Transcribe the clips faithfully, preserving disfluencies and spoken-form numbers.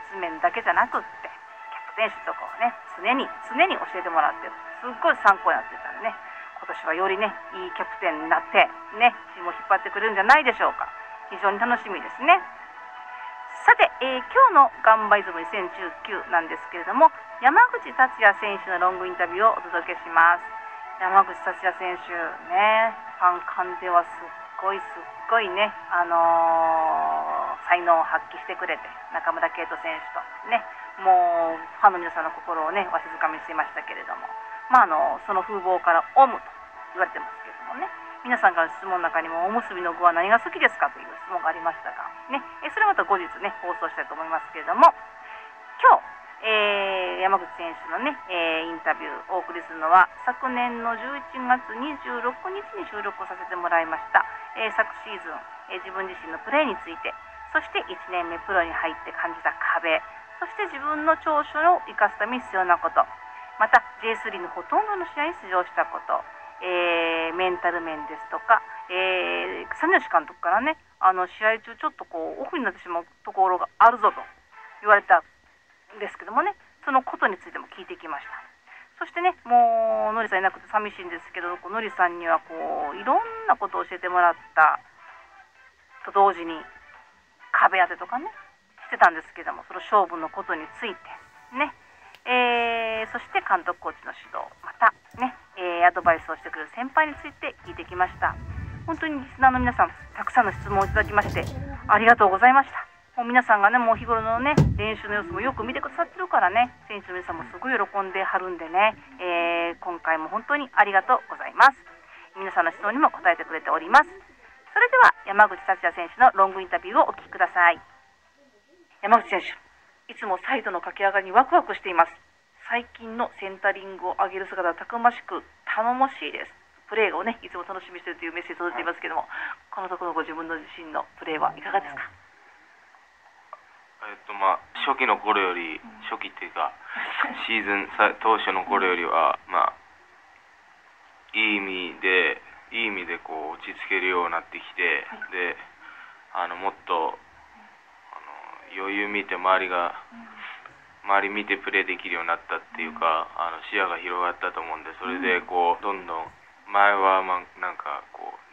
面だけじゃなくって、キャプテンシーとかをね、常に常に教えてもらってる、すっごい参考になってたんでね、今年はよりね、いいキャプテンになってね、チームを引っ張ってくれるんじゃないでしょうか。非常に楽しみですね。さて、えー、今日のガンバイズムにせんじゅうきゅうなんですけれども、山口達也選手のロングインタビューをお届けします。山口達也選手ね、ファン間ではすっごいすっごいね、あのー、才能を発揮してくれて、中村敬斗選手とね、もうファンの皆さんの心をね、わしづかみにしていましたけれども、まあ、あのその風貌からオムと言われてますけれどもね、皆さんから質問の中にも、おむすびの具は何が好きですかという質問がありましたが、ね、それまた後日ね、放送したいと思いますけれども、今日、えー、山口選手のね、えー、インタビューをお送りするのは、昨年のじゅういちがつにじゅうろくにちに収録をさせてもらいました、えー、昨シーズン、えー、自分自身のプレーについて、そしていちねんめプロに入って感じた壁、そして自分の長所を生かすために必要なこと、また ジェイスリー のほとんどの試合に出場したこと、えー、メンタル面ですとか、えー、三吉監督からね、あの試合中ちょっとこうオフになってしまうところがあるぞと言われたんですけどもね、そのことについても聞いてきました。そしてね、もうのりさんいなくて寂しいんですけど、のりさんにはこういろんなことを教えてもらったと同時に壁当てとかねしてたんですけども、その勝負のことについてね、えー、そして監督コーチの指導、またね、えー、アドバイスをしてくれる先輩について聞いてきました。本当にリスナーの皆さん、たくさんの質問をいただきましてありがとうございました。もう皆さんがね、もう日頃のね練習の様子もよく見てくださってるからね、選手の皆さんもすごい喜んではるんでね、えー、今回も本当にありがとうございます。皆さんの質問にも答えてくれております。それでは山口達也選手のロングインタビューをお聞きください。山口選手、いつもサイドの駆け上がりにワクワクしています。最近のセンタリングを上げる姿はたくましく頼もしいです。プレーをね、いつも楽しみにしているというメッセージ届いていますけども、このところご自分の自身のプレーはいかがですか？ えっとまあ、初期の頃より、初期っていうかシーズン当初の頃よりは、まあ、いい意味でいい意味でこう落ち着けるようになってきて、はい、であのもっとあの余裕見て周りが周り見てプレーできるようになったっていうか、あの視野が広がったと思うんで、それでこうどんどん前はまなんかこう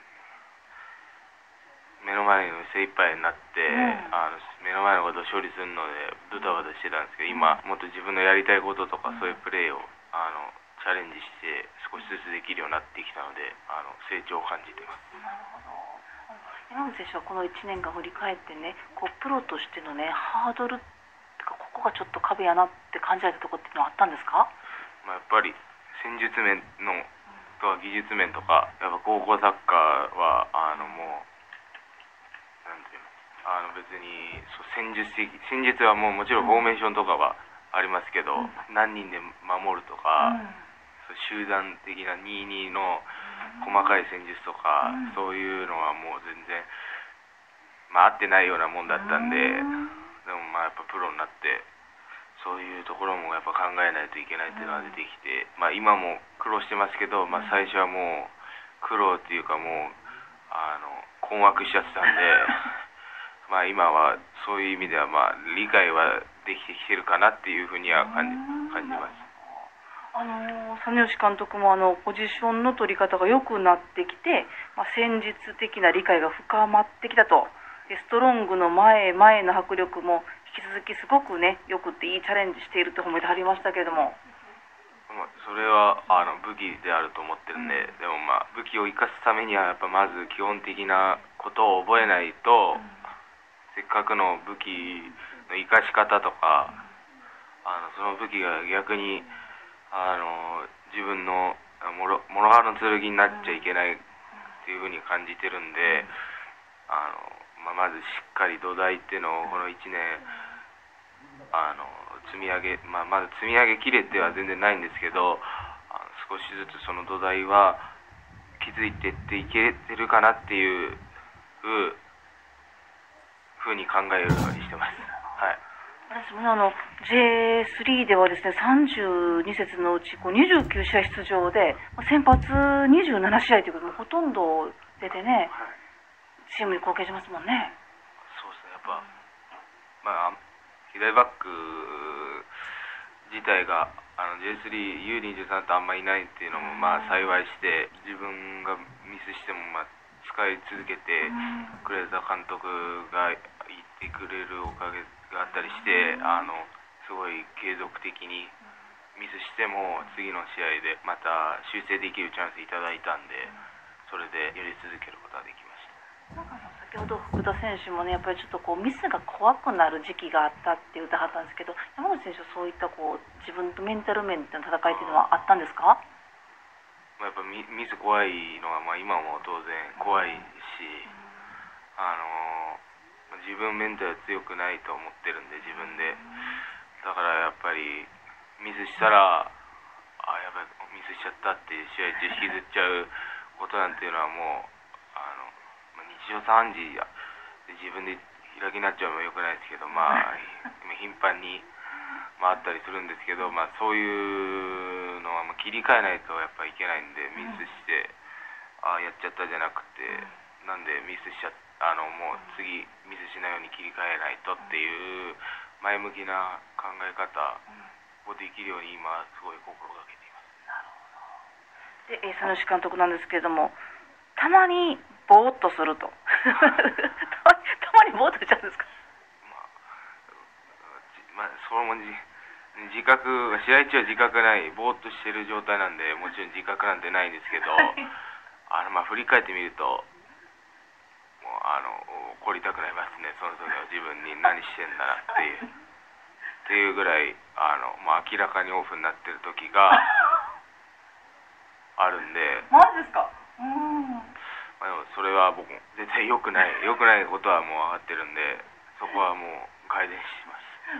目の前の精一杯になって、うん、あの目の前のことを処理するのでドタバタしてたんですけど、今もっと自分のやりたいこととか、そういうプレーをあのチャレンジして少しずつできるようになってきたので、あの成長を感じています。 なるほど。山口選手はこのいちねんかん振り返ってね、こうプロとしてのねハードルとか、ここがちょっと壁やなって感じられたところっていうのはあったんですか？ まあ、やっぱり戦術面のとか技術面とか、やっぱ高校サッカーはあのもうなんていうの、あの別にそう戦術的戦術はもうもちろんフォーメーションとかはありますけど、うん、何人で守るとか、うん、集団的なにたいにの細かい戦術とか、うん、そういうのはもう全然、まあ、合ってないようなもんだったんで、うん、でもまあやっぱプロになってそういうところもやっぱ考えないといけないっていうのが出てきて、まあ、今も苦労してますけど、まあ、最初はもう苦労っていうかもうあの困惑しちゃってたんでまあ今はそういう意味ではまあ理解はできてきてるかなっていうふうには感じ、感じます。 あの実吉監督もあのポジションの取り方が良くなってきて、まあ、戦術的な理解が深まってきたと。でストロングの前前の迫力も引き続きすごくねよくっていいチャレンジしていると褒めてはりましたけれども、 それはあの武器であると思ってるんで、うん、でもまあ武器を生かすためにはやっぱまず基本的なことを覚えないと、うん、せっかくの武器の生かし方とか、あのその武器が逆にあの自分のもろもろ刃の剣になっちゃいけないっていうふうに感じてるんで、あの、まあ、まずしっかり土台っていうのをこのいちねんあの積み上げ、まあ、まだ積み上げきれては全然ないんですけど、あの少しずつその土台は築いていっていけてるかなっていうふうに考えるようにしてます。はい。 私もあの ジェイスリー ではですね、さんじゅうに節のうちこうにじゅうきゅう試合出場で先発にじゅうなな試合ということでほとんど出てね、はい、チームに貢献しますもんね。 そうですね、やっぱ、まあ左バック自体があの ジェイスリー、ユーにじゅうさん とあんまりいないっていうのもまあ幸いして、自分がミスしてもまあ使い続けてくれた監督がいてくれるおかげがあったりして、あのすごい継続的にミスしても次の試合でまた修正できるチャンスいただいたんで、それでやり続けることができました。 なんか先ほど福田選手もね、やっぱりちょっとこうミスが怖くなる時期があったって言ってはったんですけど、山口選手はそういったこう自分とメンタル面での戦いっていうのはあったんですか？ まあ、やっぱミミス怖いのは、まあ、今も当然怖いし、あの自分メンタル強くないと思ってるんで、自分で。だからやっぱりミスしたら、あやばいミスしちゃったって試合中引きずっちゃうことなんていうのはもうあの、まあ、日常茶飯事で自分で開きになっちゃうのもよくないですけど、まあ頻繁に、まあ、あったりするんですけど、まあ、そういうのはまあ切り替えないとやっぱいけないんで、ミスしてあやっちゃったじゃなくて、なんでミスしちゃあのもう次ミスしないように切り替えないとっていう前向きな考え方をできるように今すごい心がけています。 で、えー、佐野監督なんですけれども、たまにぼーっとするとたまにぼーっとしちゃうんですか？ まあ、まあ、それも自覚試合中は自覚ないぼーっとしてる状態なんで、もちろん自覚なんてないんですけどあのまあ振り返ってみるともうあの怒りたくなりますね、その時は自分に何してんだなっていうっていうぐらいあの、まあ、明らかにオフになってる時があるんでマジですか？うん、 まあ、でもそれは僕も絶対良くない良くないことはもう分かってるんで、そこはもう改善します。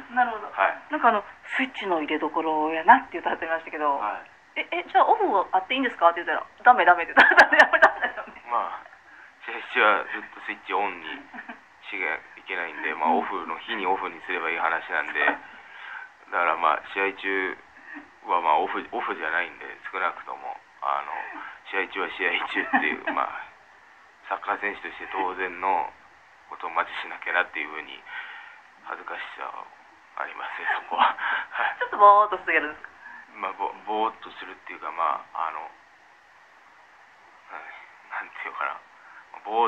なるほど、 はい、 なんかあのスイッチの入れどころやなって言ってはってましたけど、 はい、 ええじゃあオフはあっていいんですかって言ったらダメダメって言ったらダメダメダメダメまあ試合中はずっとスイッチオンにしなきゃいけないんで、まあ、オフの日にオフにすればいい話なんで、だからまあ試合中はまあオフオフじゃないんで、少なくともあの試合中は試合中っていうまあサッカー選手として当然のことをマジしなきゃなっていうふうに恥ずかしさはありますね、そこはちょっとぼーっとしてるんですか？ まあぼぼーっとするっていうか、まああのなんていうかな、ぼー、うん、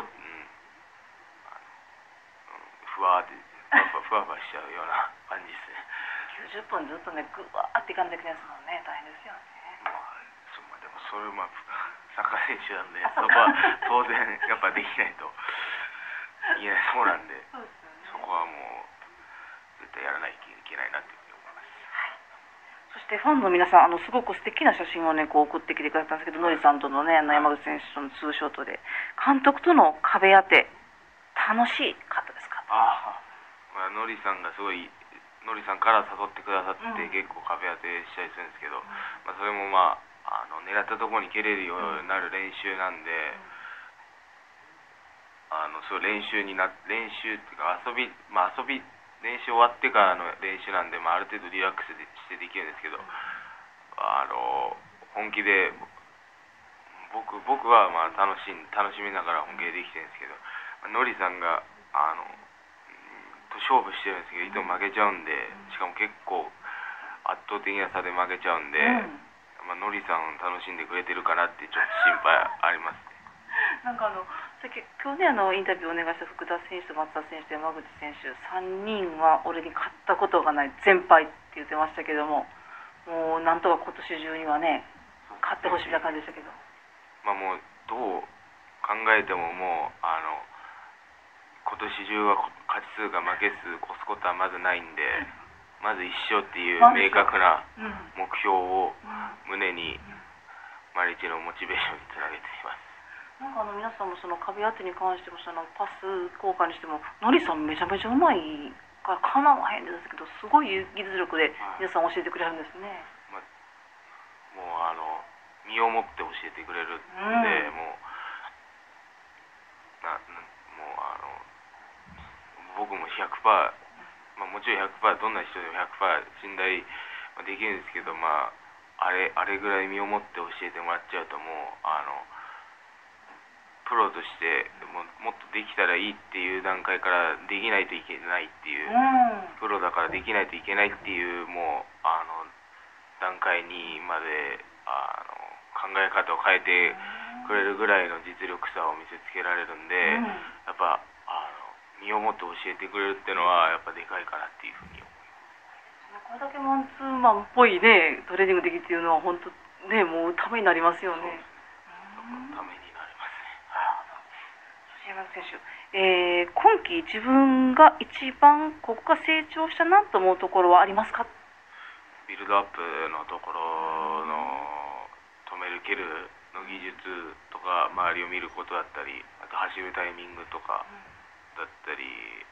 ふわーってふわふわしちゃうような感じですね。 きゅうじゅっぷんずっとねぐわーっていかんといけないですもんね、大変ですよね。 まあ、そまあ、でもそれまあサッカー選手なんで、そこは当然やっぱできないといけないそうなんで、 そうですよね、 そこはもう絶対やらないといけないなっていうふうに思います。 はい、そしてファンの皆さん、あのすごく素敵な写真をねこう送ってきてくださったんですけど、ノリさんとのね、あの山口選手とのツーショットで監督との壁当て楽しかったですか？ ああ、まあ、ノリさんがすごいノリさんから誘ってくださって、 うん、 結構壁当てしたりするんですけど、うん、まあ、それもまああの狙ったところに蹴れるようになる練習なんで、うん、あのそう練習にな練習っていうか遊び、まあ、遊び練習終わってからの練習なんで、まあ、ある程度リラックスしてできるんですけど、あの本気で僕僕はまあ楽し楽しみながら本気でできてるんですけど、ノリさんがあの勝負してるんですけど、いつも負けちゃうんで、しかも結構圧倒的な差で負けちゃうんで、うん、まあ、ノリさん楽しんでくれてるかなってちょっと心配ありますね。 なんかあのさっき今日ねあのインタビューをお願いした福田選手と松田選手と山口選手さんにんは俺に勝ったことがない全敗って言ってましたけども、もうなんとか今年中にはね勝ってほしいな感じでしたけど、 まあもうどう考えてももうあの今年中は勝ち数が負け数越すことはまずないんで、まずいっ勝っていう明確な目標を胸に毎日のモチベーションにつなげています。 なんかあの皆さんもその壁当てに関してもそのパス交換にしてもノリさんめちゃめちゃうまいからかなわへんですけど、すごい技術力で皆さん教えてくれるんですね。 まあ、もうあの身をもって教えてくれるんで、うん、もうなもうあの僕も ひゃくパーセント、まあ、もちろん ひゃくパーセント どんな人でも ひゃくパーセント 信頼できるんですけど、まあ、あれあれぐらい身をもって教えてもらっちゃうともうあのプロとしてももっとできたらいいっていう段階からできないといけないっていう、プロだからできないといけないっていうもうあの段階にまであの考え方を変えてくれるぐらいの実力差を見せつけられるんで、やっぱあの身をもって教えてくれるっていうのはやっぱでかいかなっていうふうに思います。 これだけマンツーマンっぽいねトレーニングできるっていうのは本当ねもうためになりますよね。 ためになりますね。 山口選手、えー、今季自分が一番ここが成長したなと思うところはありますか？ ビルドアップのところの止める蹴るの技術とか周りを見ることだったり、あと走るタイミングとかだったり、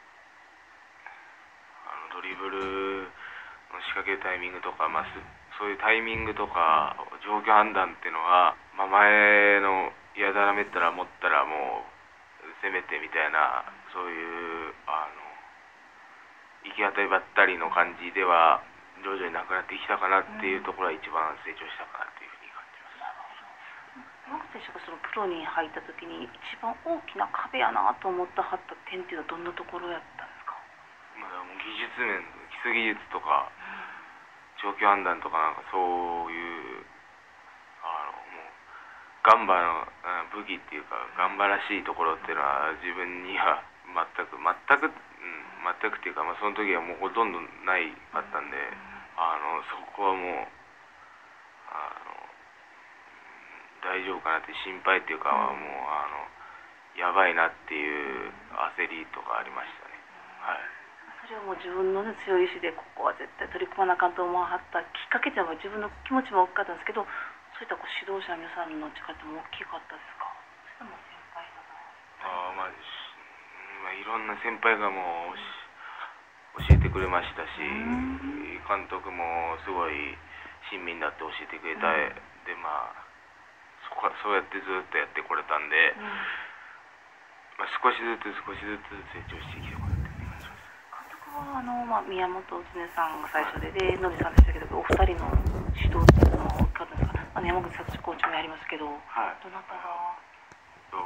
あのドリブルの仕掛けるタイミングとか、まあ、そういうタイミングとか状況判断っていうのは、まあ、前のやだらめったら持ったらもう攻めてみたいな、そういうあの行き当たりばったりの感じでは徐々になくなってきたかなっていうところは一番成長したかなっていうふうに感じます。 山口選手がそのプロに入った時に一番大きな壁やなと思ったはった点っていうのはどんなところやったんですか？ まあ、もう技術面、基礎技術とか状況判断とか、なんかそういうあのもうガンバの武器っていうかガンバらしいところっていうのは自分には全く全く、うん、全くっていうか、まあ、その時はもうほとんどないかったんで、あのそこはもうあの大丈夫かなって心配っていうか、もうあのやばいなっていう焦りとかありましたね。はい。 それはもう自分の、ね、強い意志でここは絶対取り組まなあかんと思わはったきっかけっていうのは自分の気持ちも大きかったんですけど、そういったこう指導者の皆さんの力っても大きかったですか？それとも先輩方あ、まあ、まあいろんな先輩がもう教えてくれましたし、監督もすごい親身になって教えてくれた、でまあそこそうやってずっとやってこれたんで、まあ、少しずつ少しずつ成長してきてもらってって感じです。 あの、まあ、宮本常さんが最初で、で、のりさんでしたけど、お二人の指導っていうのは大きかったんですか？あの山口聡コーチもやりますけど、 はい、 どなたが？ ど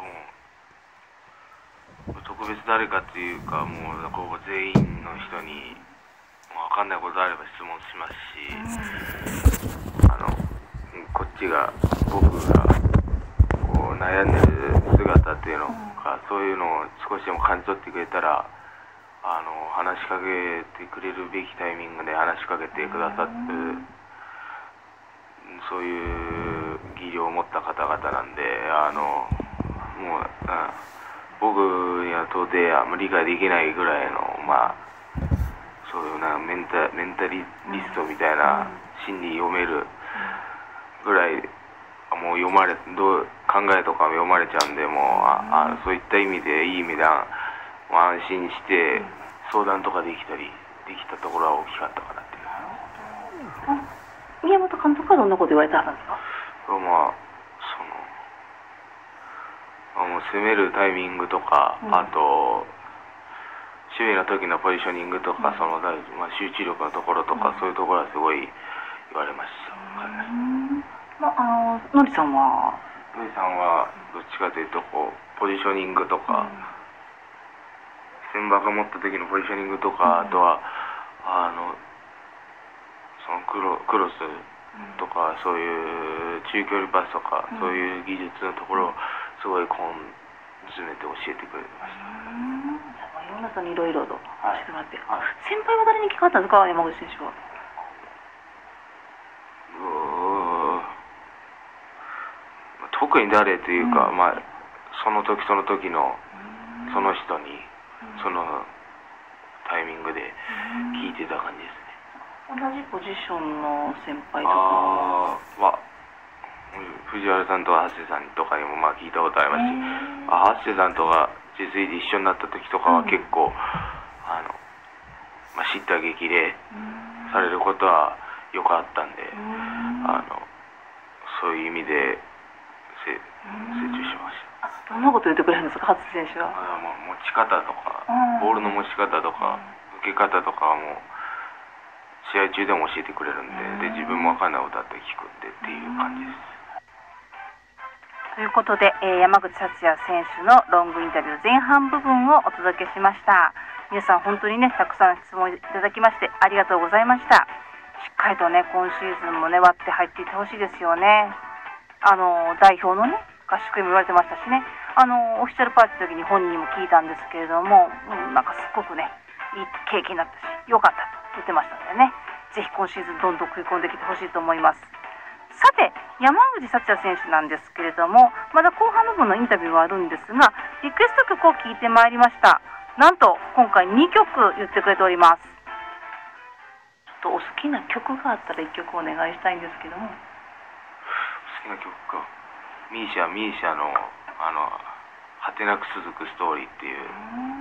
うも特別誰かっていうか、もうこう全員の人にもう分かんないことあれば質問しますし、うん、あのこっちが僕がこう悩んでる姿っていうのか、そういうのを少しでも感じ取ってくれたら、あの話しかけてくれるべきタイミングで話しかけてくださってる、そういう技量を持った方々なんで、あのもう、うん、僕には到底理解できないぐらいの、まあそういうなメンタ、メンタリストみたいな心理読めるぐらい、もう読まれどう考えとか読まれちゃうんで、もうああそういった意味でいい意味で安心して相談とかできたりできたところは大きかったかなっていう。 宮本監督はどんなこと言われたんですか？ まあそのもう攻めるタイミングとか、うん、あと守備の時のポジショニングとか、うん、そのまあ、集中力のところとか、うん、そういうところはすごい言われました。 うんまあ、あののりさんはのりさんはどっちかというとこうポジショニングとか、千葉が持った時のポジショニングとか、あとはあのそのクロ、クロスとか、そういう中距離パスとか、そういう技術のところをすごい根詰めて教えてくれました。 いろんな人にいろいろと教えてもらって、はいはい、先輩は誰に聞かれたんですか、山口選手は？ 特に誰というか、うん、まあその時その時のその人に、うん、そのタイミングで聞いてた感じですね。 同じポジションの先輩とかは藤原さんとかハッセさんとかにもまあ聞いたことありますし、ハッセさんとか ジェイスリー で一緒になった時とかは結構、うん、あのまあ、叱咤激励されることはよくあったんで、あのそういう意味で成長しました。 どんなこと言ってくれるんですか、ハッセ選手は？ あもう持ち方とか、ボールの持ち方とか、受け方とかはもう試合中でも教えてくれるんで、で自分も分かんないことあって聞くんでっていう感じです。 ということで、えー、山口幸也選手のロングインタビュー前半部分をお届けしました。皆さん本当にねたくさん質問いただきましてありがとうございました。しっかりとね今シーズンもね割って入っていってほしいですよね。あの代表のね合宿にも言われてましたしね、あのオフィシャルパーティーの時に本人にも聞いたんですけれども、うん、なんかすっごくねいい経験になったし良かったと言ってましたのでね、ぜひ今シーズンどんどん食い込んできてほしいと思います。さて山口幸也選手なんですけれども、まだ後半部分のインタビューはあるんですが、リクエスト曲を聴いてまいりました。なんと今回にきょく言ってくれております。ちょっとお好きな曲があったらいっきょくお願いしたいんですけども。 好きな曲か、ミーシャミーシャのあの果てなく続くストーリーっていう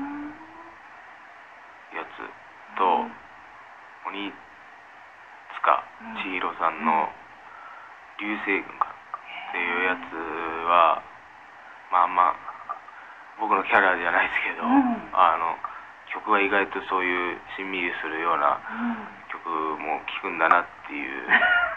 やつと、鬼塚千尋さんの流星群かっていうやつはまあまあ僕のキャラじゃないですけど、うん、あの曲は意外とそういうしんみりするような曲も聴くんだなっていう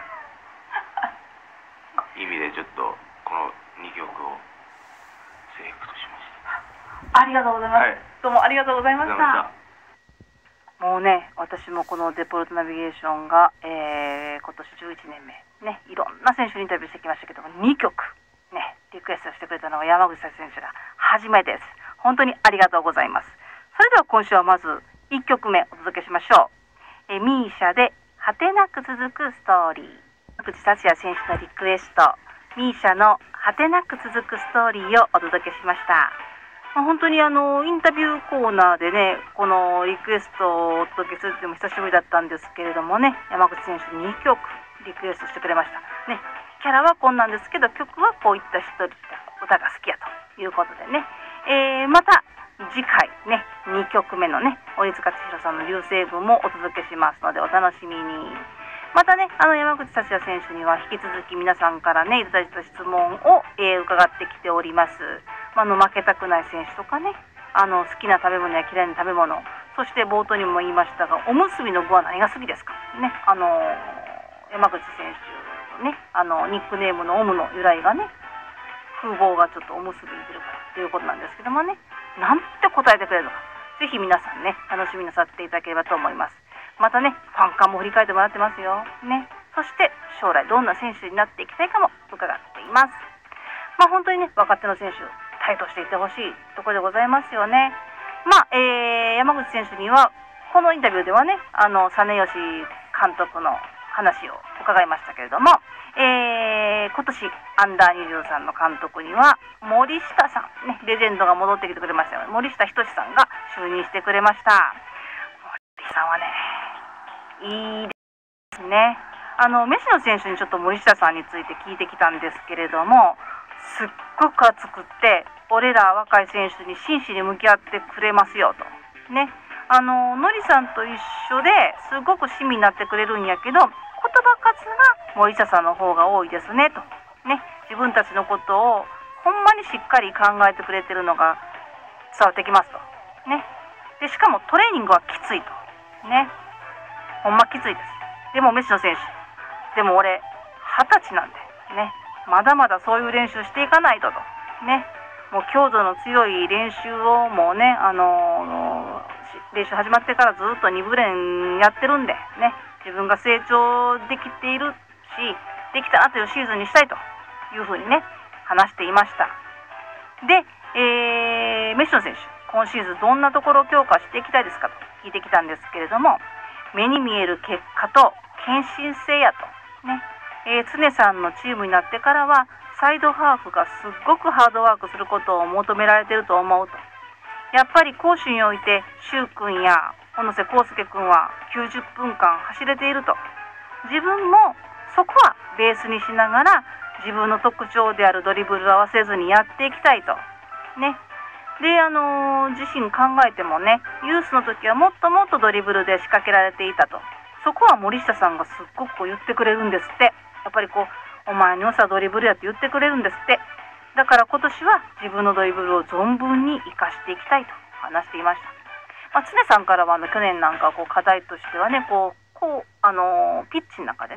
意味でちょっとこのにきょくをセレクトしました。 ありがとうございます、はい、どうもありがとうございました。もうね私もこのデポルトナビゲーションが、えー、今年じゅういちねんめね、いろんな選手にインタビューしてきましたけどもにきょくねリクエストしてくれたのは山口選手が初めてです。本当にありがとうございます。それでは今週はまずいっきょくめお届けしましょう。えミーシャで果てなく続くストーリー。山口幸也選手のリクエスト、ミーシャの果てなく続くストーリーをお届けしました。まあ、本当にあのインタビューコーナーでねこのリクエストをお届けするっていうのも久しぶりだったんですけれどもね、山口選手ににきょくリクエストしてくれましたね。キャラはこんなんですけど曲はこういった人歌が好きやということでね、えー、また次回ねにきょくめのね鬼塚千尋さんの流星群もお届けしますのでお楽しみに。またねあの山口幸也選手には引き続き皆さんからねいただいた質問を、えー、伺ってきております。まあ、の負けたくない選手とかね、あの好きな食べ物や嫌いな食べ物、そして冒頭にも言いましたがおむすびの具は何が好きですかね、あのー、山口選手のねあのニックネームのオムの由来がね風貌がちょっとおむすびに出るからということなんですけどもね、なんて答えてくれるのかぜひ皆さんね楽しみなさっていただければと思います。またねファン感も振り返ってもらってますよね。そして将来どんな選手になっていきたいかも伺っています。まあ本当にね若手の選手台頭していってほしいところでございますよね。まあ、えー、山口選手にはこのインタビューではねあの実吉監督の話を伺いましたけれども、えー、今年アンダーにじゅうさんの監督には森下さんねレジェンドが戻ってきてくれましたよ。森下仁さんが就任してくれました。森さんはねいいですね。あのメシの選手にちょっと森下さんについて聞いてきたんですけれども、すっごく熱くって俺ら若い選手に真摯に向き合ってくれますよとね、あののりさんと一緒ですごく親身になってくれるんやけど言葉数が森下さんの方が多いですねとね、自分たちのことをほんまにしっかり考えてくれてるのが伝わってきますとね。でしかもトレーニングはきついとね、ほんまきついです。でもメシの選手でも俺はたちなんでね、まだまだそういう練習していかないととね、もう強度の強い練習をもうね、あのー、練習始まってからずっとにぶ練やってるんでね、自分が成長できているしできたなというシーズンにしたいというふうにね話していました。で、えー、メッシの選手今シーズンどんなところを強化していきたいですかと聞いてきたんですけれども、目に見える結果と献身性やとね、えー、常さんのチームになってからはサイドハーフがすっごくハードワークすることを求められていると思うと。やっぱり攻守において柊君や小野瀬康介君はきゅうじゅっぷんかん走れていると。自分もそこはベースにしながら自分の特徴であるドリブルを忘れずにやっていきたいとね。で、あのー、自身考えてもねユースの時はもっともっとドリブルで仕掛けられていたと。そこは森下さんがすっごくこう言ってくれるんですって。やっぱりこうお前の良さドリブルやって言ってくれるんですって。だから今年は自分のドリブルを存分に生かしていきたいと話していました。まあ、常さんからはあの去年なんかこう課題としてはねこうこう、あのー、ピッチの中でね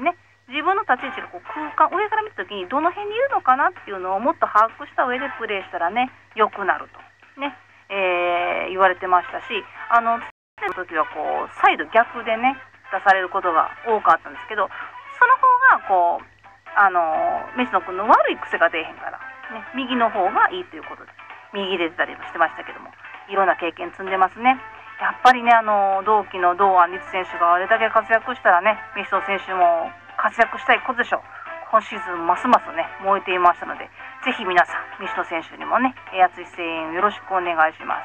自分の立ち位置がこう空間、上から見た時にどの辺にいるのかなっていうのをもっと把握した上でプレーしたらね、良くなるとね、えー、言われてましたし、あの常の時はこうサイド逆でね出されることが多かったんですけど、その方がこうあの飯野君の悪い癖が出えへんから、ね、右の方がいいということで右で出たりもしてましたけども、いろんな経験積んでますね。やっぱりね、あの同期の堂安律選手があれだけ活躍したらね、飯野選手も活躍したいことでしょう。今シーズンますますね燃えていましたので、ぜひ皆さん西野選手にもね熱い声援よろしくお願いします。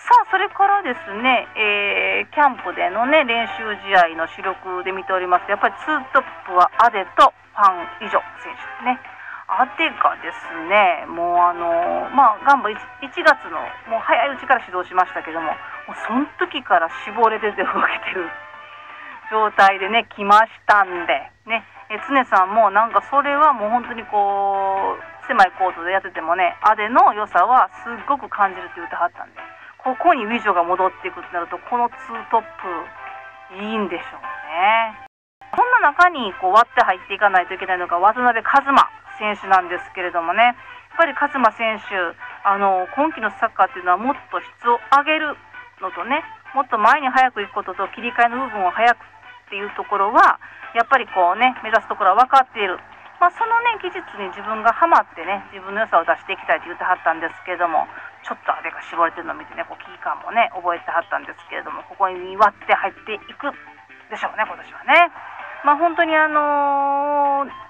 さあ、それからですね、えー、キャンプでのね練習試合の主力で見ておりますと、やっぱりツートップはアデとファン・イジョ選手ですね。アデがですね、もうあのまあガンバ 1, いちがつのもう早いうちから始動しましたけども、もうその時から絞れてて動けてる状態でね来ましたんでね、え常さんもなんかそれはもう本当にこう狭いコートでやっててもね、アデの良さはすっごく感じるって言ってはったんで、ここにウィジョが戻っていくってなると、このツートップいいんでしょうね。そんな中にこう割って入っていかないといけないのが渡辺一馬選手なんですけれどもね、やっぱり一馬選手、あの今季のサッカーっていうのはもっと質を上げるのとね、もっと前に早く行くことと切り替えの部分を早くっていうところはやっぱりこうね目指すところは分かっている。まあ、そのね技術に自分がハマってね自分の良さを出していきたいと言ってはったんですけれども、ちょっとあれが絞れてるのを見てねこう危機感もね覚えてはったんですけれども、ここに割って入っていくでしょうね今年はね。まあ本当にあのー、どんな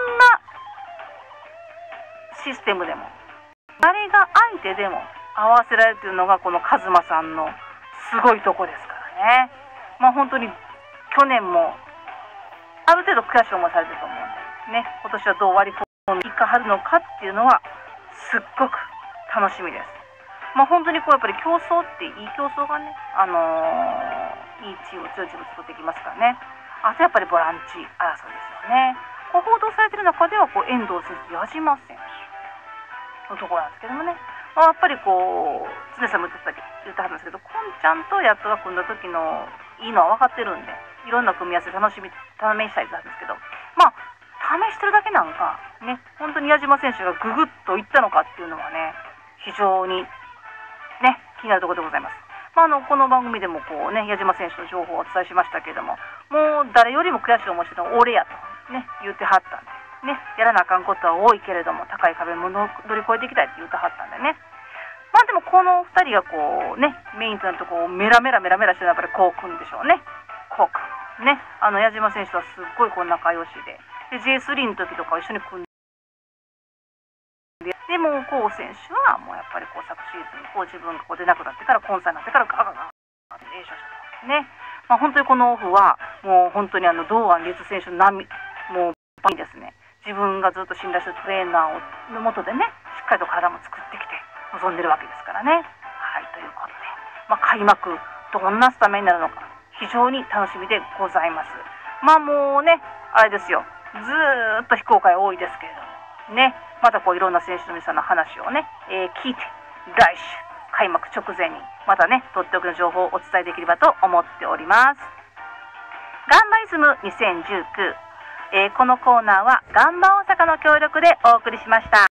システムでも誰が相手でも合わせられるというのがこの一馬さんのすごいとこですからね。まあ本当に去年もある程度悔しい思いされてると思うんでね、今年はどう割り込んでいかはるのかっていうのはすっごく楽しみです。まあ本当にこうやっぱり競争っていい競争がね、あのー、いいチーム強いチーム作っていきますからね。あとやっぱりボランチ争いですよね。こう報道されてる中ではこう遠藤選手、矢島選手のところなんですけどもね、まあ、やっぱりこう常さんも言ってた言ってはるんですけど、こんちゃんとヤットが組んだ時のいいのは分かってるんで、いろんな組み合わせ楽しみ試したいって言ったんですけど、まあ試してるだけなんかね、本当に矢島選手がググッといったのかっていうのはね非常にね気になるところでございます。まあ、あのこの番組でもこうね矢島選手の情報をお伝えしましたけれども、もう誰よりも悔しい思いしてるのは俺やとね言ってはったんでね、やらなあかんことは多いけれども高い壁も乗り越えていきたいって言ってはったんでね。まあでもこのふたりがこうねメインとなるとこうメラメラメラメラしてるのはやっぱりこうくんでしょうね。こうくんね、あの矢島選手とはすっごいこう仲良しで、で ジェイスリー の時とか一緒に組んで、でもこう選手はもうやっぱりこう昨シーズンこう自分がこう出なくなってからコンサーになってからガガガガって練習したとね。まあ本当にこのオフはもう本当にあの堂安律選手の波もうバンですね、自分がずっと信頼するトレーナーのもとでねしっかりと体も作ってきて臨んでるわけですからね。はい、ということで、まあ、開幕どんなスタメンになるのか非常に楽しみでございます。まあもうねあれですよ、ずーっと非公開多いですけれどもね、またこういろんな選手の皆さんの話をね、えー、聞いて来週開幕直前にまたねとっておきの情報をお伝えできればと思っております。ガンバイズムにせんじゅうきゅう、えー、このコーナーはガンバ大阪の協力でお送りしました。